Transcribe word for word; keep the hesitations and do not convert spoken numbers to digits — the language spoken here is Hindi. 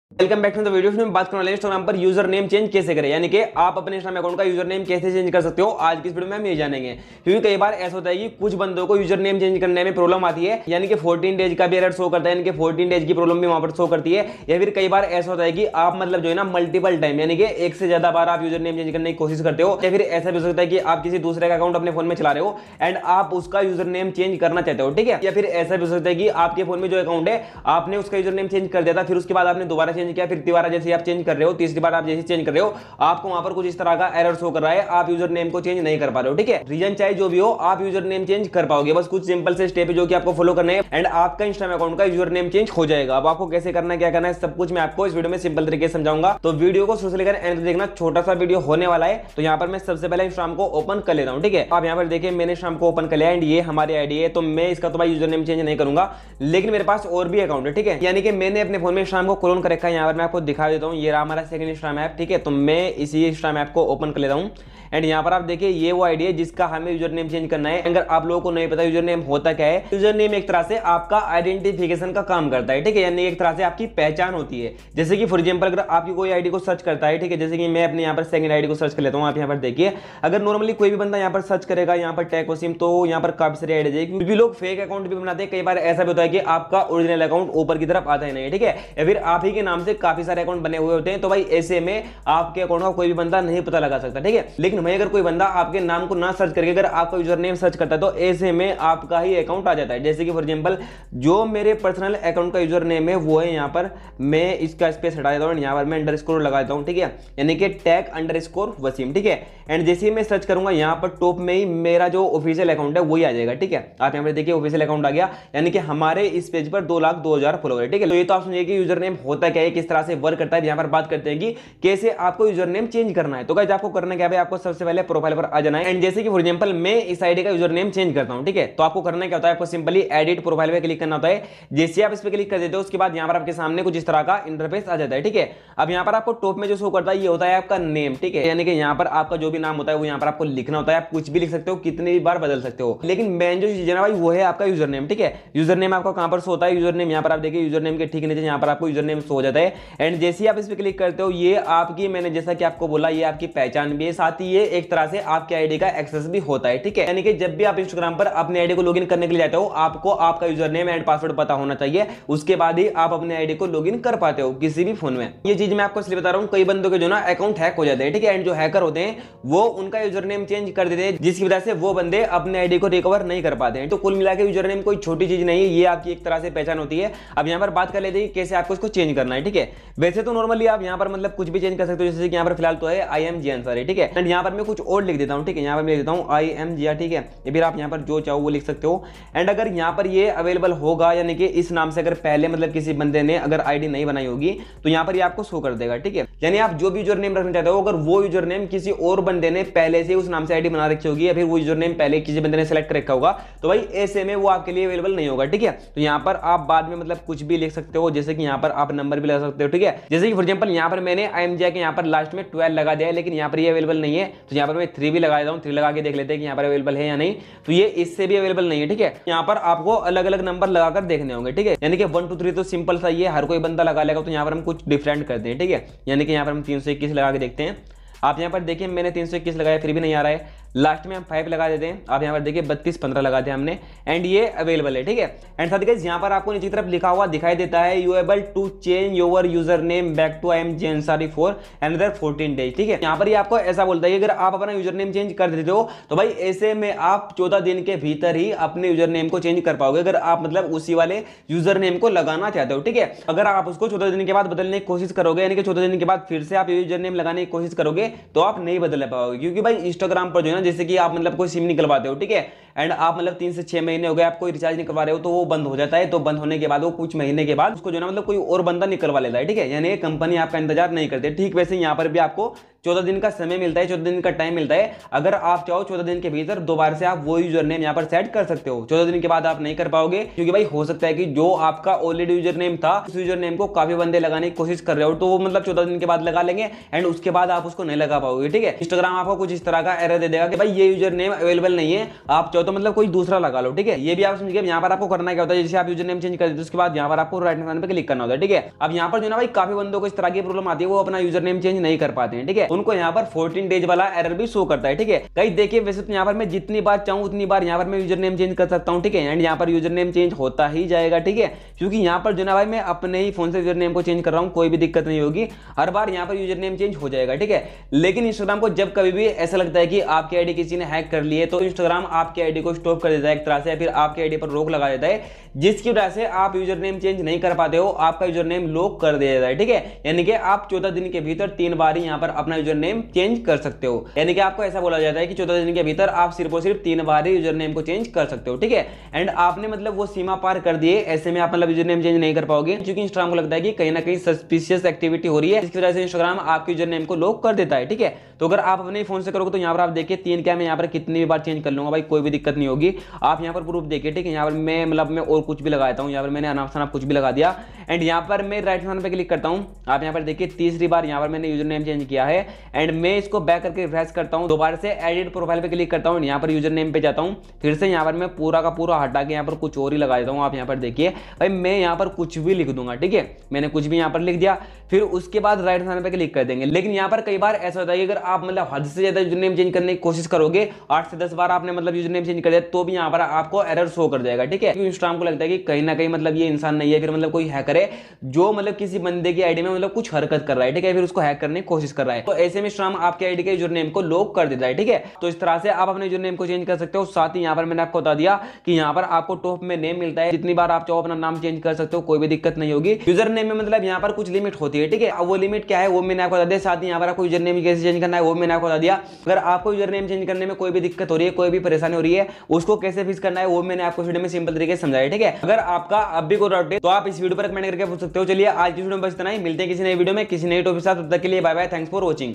Welcome back to the video. में बात करने वाले इंस्टाग्राम पर यूजर नेम चेंज कैसे करें, यानी कि आप अपने इंस्टाग्राम अकाउंट का यूजर नेम कैसे चेंज कर सकते हो। आज की इस वीडियो में हम ये जानेंगे, क्योंकि कई बार ऐसा होता है कि कुछ बंदों को यूजर नेम चेंज करने में प्रॉब्लम आती है, यानी कि फोर्टीन डेज का भी एरर शो करता है, यानी कि फोर्टीन डेज की प्रॉब्लम भी वहां पर शो करती है। या फिर कई बार ऐसा होता है कि आप मतलब जो है ना मल्टीपल टाइम, यानी कि एक से ज्यादा बार आप यूजर नेम चेंज करने की कोशिश करते हो। या फिर ऐसा भी हो सकता है कि आप किसी दूसरे का अकाउंट अपने फोन में चला रहे हो एंड आप उसका यूजर नेम चेंज करना चाहते हो, ठीक है। या फिर ऐसा भी हो सकता है कि आपके फोन में जो अकाउंट है आपने उसका यूजर नेम चेंज कर दिया था, फिर उसके बाद आपने दोबारा चेंज किया, फिर दोबारा जैसे आप चेंज कर रहे हो, तीसरी बार आप जैसे चेंज कर रहे हो, आपको वहां पर कुछ इस तरह का एरर शो कर रहा है, आप यूजर नेम को चेंज नहीं कर पा रहे हो, ठीक है। रीजन चाहे जो भी हो, आप यूजर नेम चेंज कर पाओगे। बस कुछ सिंपल से स्टेप है जो कि आपको फॉलो करने हैं एंड आपका इंस्टाग्राम अकाउंट का यूजर नेम चेंज हो जाएगा। अब आपको कैसे करना है, क्या करना है, सब कुछ मैं आपको इस वीडियो में सिंपल तरीके से समझाऊंगा। तो वीडियो को शुरू से लेकर एंड तक देखना, छोटा सा वीडियो होने वाला है। तो यहाँ पर मैं सबसे पहले इंस्टाग्राम को ओपन कर लेता हूँ, ठीक है। आप यहाँ पर देखिए मैंने इंस्टाग्राम को ओपन कर लिया एंड ये हमारी आईडी है, तो मैं इसका तो भाई यूजर नेम चेंज नहीं करूंगा, लेकिन मेरे पास और भी अकाउंट है, ठीक है। यानी कि मैंने अपने फोन में इंस्टाग्राम को क्लोन कर रखा है। यहाँ पर मैं आपको दिखा देता हूँ, ये रहा हमारा सेकंड इंस्टाग्राम ऐप, ठीक है। तो मैं इसी इंस्टाग्राम ऐप को ओपन कर लेता हूँ एंड यहाँ पर आप देखिए ये वो आईडी है जिसका हमें यूजर नेम चेंज करना है। अगर आप लोगों को नहीं पता यूजर नेम होता क्या है, यूजर नेम एक तरह से आपका आइडेंटिफिकेशन का काम करता है, ठीक है। यानी एक तरह से आपकी पहचान होती है। जैसे कि फॉर एग्जांपल अगर आपकी कोई आईडी को सर्च करता है, ठीक है, जैसे कि मैं अपने यहाँ पर सेकंड आईडी को सर्च कर लेता हूँ। आप यहाँ पर देखिए अगर नॉर्मली कोई भी बंदा यहाँ पर सर्च करेगा यहाँ पर टैग वसीम, तो यहाँ पर काफी सारी आईडी क्योंकि भी लोग फेक अकाउंट भी बनाते हैं। कई बार ऐसा भी होता है कि आपका ओरिजिनल अकाउंट ऊपर की तरफ आता है नहीं, ठीक है, या फिर आप ही के नाम से काफी सारे अकाउंट बने हुए होते हैं। तो भाई ऐसे में आपके अकाउंट का कोई भी बंदा नहीं पता लगा सकता, ठीक है। लेकिन भाई अगर कोई बंदा आपके नाम को ना सर्च करके अगर आपका यूजर नेम सर्च करता है तो ऐसे में आपका ही अकाउंट आ जाता है। जैसे कि फॉर एग्जांपल जो मेरे पर्सनल अकाउंट का यूजर नेम है वो है, यहाँ पर मैं इसका स्पेस हटा देता हूं, यहाँ पर मैं अंडरस्कोर लगा देता हूं, ठीक है, यानी कि टैग अंडरस्कोर वसीम, ठीक है। एंड जैसे ही मैं सर्च करूंगा यहाँ पर टॉप में ही मेरा जो ऑफिशियल अकाउंट है वही आ जाएगा, ठीक है। आप यहाँ पर देखिए ऑफिशियल अकाउंट आ गया, यानी कि हमारे इस पेज पर दो लाख दो हजार फॉलोवर है, ठीक है। तो ये तो आप सुनिए कि यूजर नेम होता क्या है, किस तरह से वर्क करता है। यहाँ पर बात करते हैं कि कैसे आपको यूजर नेम चेंज करना है। तो गाइस आपको करना क्या है, आपको सबसे पहले प्रोफाइल पर आ जाना है एंड जैसे कि फॉर एग्जांपल मैं इस आईडी का यूजर नेम चेंज करता हूं, ठीक है। तो आपको करना क्या होता है, आपको सिंपली एडिट प्रोफाइल पे क्लिक करना होता है। जैसे आप इस पे क्लिक कर देते हो उसके बाद यहां पर आपके सामने कुछ इस तरह का इंटरफेस आ जाता है, ठीक है। अब यहां पर आपको टॉप में जो शो करता है ये होता है आपका नेम, ठीक है, यानी कि यहां पर आपका जो भी नाम होता है वो यहां पर आपको लिखना होता है। आप कुछ भी लिख सकते हो, कितनी बार बदल सकते हो, लेकिन मेन जो चीज है ना भाई वो है आपका यूजर नेम, ठीक है। यूजर नेम आपका कहां पर शो होता है, यूजर नेम यहां पर आप देखिए यूजर नेम के ठीक नीचे यहां पर आपको यूजर नेम शो हो जाता है एंड जैसे ही आप इस पे क्लिक करते हो ये आपकी, मैंने जैसा कि आपको बोला, ये आपकी पहचान भी है, साथ ही ये एक तरह से आपकी आईडी का एक्सेस भी होता है, ठीक है। यानी कि जब भी आप इंस्टाग्राम पर अपने आईडी को लॉगिन करने के लिए जाते हो आपको आपका यूजर नेम एंड पासवर्ड पता होना चाहिए, उसके बाद ही आप अपने आईडी को लॉगिन कर पाते हो किसी भी फोन में। ये चीज मैं आपको इसलिए बता रहा हूं, कई बंदों के जो ना अकाउंट हैक हो जाते हैं, ठीक है, एंड जो हैकर होते हैं वो उनका यूजर नेम चेंज कर देते हैं, जिसकी वजह से वो बंदे अपने आईडी को रिकवर नहीं कर पाते हैं। तो कुल मिलाकर यूजर नेम कोई छोटी चीज नहीं है, ये आपकी एक तरह से पहचान होती है। अब यहाँ पर बात कर लेते हैं कैसे आपको इसको चेंज करना है, ठीक है। वैसे तो नॉर्मली आप यहाँ पर मतलब कुछ भी चेंज कर सकते हो, जैसे कि यहाँ पर फिलहाल तो है आई एम जी आंसर, ठीक है। एंड यहाँ पर मैं कुछ और लिख देता हूँ, ठीक है, यहाँ पर मैं लिख देता हूँ आई एम जी, ठीक है। ये फिर आप यहाँ पर जो चाहो वो लिख सकते हो एंड अगर यहाँ पर ये अवेलेबल होगा, यानी कि इस नाम से अगर पहले मतलब किसी बंदे ने अगर आईडी नहीं बनाई होगी तो यहाँ पर ये आपको शो कर देगा, ठीक है। यानी आप जो भी यूजर नेम रखना चाहते हो, अगर वो यूजर नेम किसी और बंदे ने पहले से उस नाम से आईडी बना रखी होगी या फिर वो यूजर नेम पहले किसी बंदे ने सेलेक्ट कर रखा होगा तो भाई ऐसे में वो आपके लिए अवेलेबल नहीं होगा, ठीक है। तो यहाँ पर आप बाद में मतलब कुछ भी लिख सकते हो, जैसे कि यहाँ पर आप नंबर भी लगा सकते हो, ठीक है। जैसे कि फॉर एग्जांपल यहाँ पर मैंने आई एम जी के यहाँ पर लास्ट में ट्वेल्व लगा दिया है, लेकिन यहाँ पर ये अवेलेबल नहीं है, तो यहाँ पर मैं थ्री भी लगा देता हूँ, थ्री लगा के देख लेते हैं कि यहाँ पर अवेलेबल है या नहीं। तो ये इससे भी अवेलेबल नहीं है, ठीक है। यहाँ पर आपको अलग अलग नंबर लगाकर देखने होंगे, ठीक है। यानी कि वन टू थ्री तो सिंपल सा ये हर कोई बंदा लगा लेगा, तो यहाँ पर हम कुछ डिफरेंट करते हैं, ठीक है। यानी कि यहाँ पर हम तीन सौ इक्कीस लगा के देखते हैं। आप यहाँ पर देखिए मैंने तीन सौ इक्कीस लगाया फिर भी नहीं आ रहा है, लास्ट में हम फाइव लगा देते हैं। आप यहाँ पर देखिए बत्तीस पंद्रह लगा दिया हमने एंड ये अवेलेबल है, ठीक है। एंड साथ ही गाइस यहाँ पर आपको नीचे की तरफ लिखा हुआ दिखाई देता है you able to change your user name back to I M G Ansari for another fourteen days, ठीक है। यहाँ पर ये आपको ऐसा बोलता है कि अगर आप अपना यूजर नेम चेंज कर देते हो तो भाई ऐसे में आप चौदह दिन के भीतर ही अपने यूजर नेम को चेंज कर पाओगे, अगर आप मतलब उसी वाले यूजर नेम को लगाना चाहते हो, ठीक है। अगर आप उसको चौदह दिन के बाद बदलने की कोशिश करोगे, यानी कि चौदह दिन के बाद फिर से आप यूजर नेम लगाने की कोशिश करोगे तो आप नहीं बदल पाओगे, क्योंकि भाई इंस्टाग्राम पर जो है ना, जैसे कि आप मतलब कोई सिम निकलवाते हो, ठीक है, एंड आप मतलब तीन से छह महीने हो गए आप कोई रिचार्ज नहीं करवा रहे हो तो वो बंद हो जाता है। तो बंद होने के बाद वो कुछ महीने के बाद उसको जो है ना मतलब कोई और बंदा निकलवा लेता है, ठीक है, यानी कंपनी आपका इंतजार नहीं करती। ठीक वैसे यहाँ पर भी आपको चौदह दिन का समय मिलता है, चौदह दिन का टाइम मिलता है। अगर आप चाहो चौदह दिन के भीतर दोबारा से आप वो यूजर नेम यहाँ पर सेट कर सकते हो। चौदह दिन के बाद आप नहीं कर पाओगे, क्योंकि भाई हो सकता है कि जो आपका ऑलरेडी यूजर नेम था उस यूजर नेम को काफी बंदे लगाने की कोशिश कर रहे हो, तो वो मतलब चौदह दिन के बाद लगा लेंगे एंड उसके बाद आप उसको नहीं लगा पाओगे। ठीक है, इंस्टाग्राम आपको कुछ इस तरह का एरर दे देगा कि भाई ये यूजर नेम अवेलेबल नहीं है, आप चाहो तो मतलब कोई दूसरा लगा लो। ठीक है, ये भी आप समझिए। यहाँ पर आपको करना क्या होता है, जैसे आप यूजर नेम चेंज कर देते उसके बाद यहाँ पर आपको राइट हैंड पे क्लिक करना होता है। ठीक है, अब यहाँ पर जो ना भाई काफी बंदों को इस तरह की प्रॉब्लम आती है, वो अपना यूजर नेम चेंज नहीं कर पाते हैं। ठीक है, उनको यहाँ पर फोर्टीन डेज वाला एरर भी शो करता है। ठीक है, कहीं देखिए वैसे तो यहाँ पर मैं जितनी बार चाहूँ उतनी बार यहाँ पर मैं यूजर नेम चेंज कर सकता हूँ। ठीक है, एंड यहाँ पर यूजर नेम चेंज होता ही जाएगा। ठीक है, क्योंकि यहाँ पर जो ना भाई मैं अपने ही फोन से यूजर नेम को चेंज कर रहा हूँ, कोई भी दिक्कत नहीं होगी, हर बार यहाँ पर यूजर नेम चेंज हो जाएगा। ठीक है, लेकिन इंस्टाग्राम को जब कभी भी ऐसा लगता है कि आपकी आईडी किसी ने हैक कर ली है, तो इंस्टाग्राम आपकी आईडी को स्टॉप कर देता है एक तरह से, या फिर आपकी आईडी पर रोक लगा देता है, जिसकी वजह से आप यूजर नेम चेंज नहीं कर पाते हो, आपका यूजर नेम लॉक कर दिया जाता है। ठीक है, यानी कि आप चौदह दिन के भीतर तीन बार ही यहाँ पर अपना यूजर नेम चेंज कर सकते हो। यानी कि आपको ऐसा बोला जाता है कि चौदह दिन के भीतर आप सिर्फ और सिर्फ तीन बार ही यूजर नेम को चेंज कर सकते हो। ठीक है, एंड आपने मतलब वो सीमा पार कर दिए, ऐसे में आप मतलब यूजर नेम चेंज नहीं कर पाओगे, क्योंकि इंस्टाग्राम को लगता है कि कहीं ना कहीं सस्पिशियस एक्टिविटी हो रही है, इसकी वजह से इंस्टाग्राम आपके यूजर नेम को लॉक कर देता है। ठीक है, तो अगर आप अपने फोन से करोगे तो यहाँ पर आप देखिए तीन क्या मैं यहाँ पर कितनी बार चेंज कर लूंगा भाई, कोई भी दिक्कत नहीं होगी। आप यहाँ पर प्रूफ देखिए। ठीक है, यहाँ पर मैं मतलब मैं और कुछ भी लगाता हूँ, यहाँ पर मैंने अनाप शनाप कुछ भी लगा दिया एंड यहाँ पर मैं राइट हैंड पे क्लिक करता हूँ। आप यहाँ पर देखिए तीसरी बार यहाँ पर मैंने यूजर नेम चेंज किया है एंड मैं इसको बैक करके रिफ्रेश करता हूँ, दोबारा से एडिट प्रोफाइल पे क्लिक करता हूँ, यहाँ पर यूजर नेम पे जाता हूँ, फिर से यहाँ पर मैं पूरा का पूरा हटा के यहाँ पर कुछ और ही लगा देता हूँ। आप यहाँ पर देखिए भाई मैं यहाँ पर कुछ भी लिख दूंगा। ठीक है, मैंने कुछ भी यहाँ पर लिख दिया, फिर उसके बाद राइट हैंड पे क्लिक कर देंगे। लेकिन यहाँ पर कई बार ऐसा होता है कि अगर आप मतलब हद से ज्यादा यूजर नेम चेंज करने की कोशिश करोगे, आठ से दस बार आपने मतलब यूजर नेम चेंज कर दिया, तो भी यहाँ पर आपको एरर शो कर जाएगा। ठीक है, क्योंकि इंस्टाग्राम को लगता है कि कहीं ना कहीं मतलब ये इंसान नहीं है, फिर मतलब कोई हैकर है जो मतलब किसी बंदे की आईडी में मतलब कुछ हरकत कर रहा है। ठीक है, फिर उसको हैक करने की कोशिश कर रहा है, तो ऐसे में इंस्टाग्राम आपके आईडी के यूजर नेम को लॉक कर देता है। ठीक है, तो इस तरह से आप अपने यूजर नेम को चेंज कर सकते हो। साथ ही यहाँ पर मैंने आपको बता दिया कि यहाँ पर आपको टॉप में नेम मिलता है, जितनी बार आप चाहो अपना नाम चेंज कर सकते हो, कोई भी दिक्कत नहीं होगी। यूजर नेम में मतलब यहाँ पर कुछ लिमिट होती है। ठीक है, वो लिमिट क्या है वो मैंने आपको बता दिया। साथ ही यहाँ पर आपको यूजर नेम कैसे चेंज करना है वो मैंने आपको बता दिया। अगर आपको यूजर नेम चेंज करने में कोई भी दिक्कत हो रही है, कोई भी परेशानी हो रही है, उसको कैसे फिक्स करना है वो मैंने आपको वीडियो में सिंपल तरीके से समझाया। ठीक है, अगर आपका अब भी कोई डाउट है तो आप इस वीडियो पर कमेंट करके पूछ सकते हो। चलिए आज की वीडियो में बस इतना ही, मिलते हैं किसी नई वीडियो में किसी नई टॉपिक के साथ, तब तक के लिए bye bye, thanks for watching.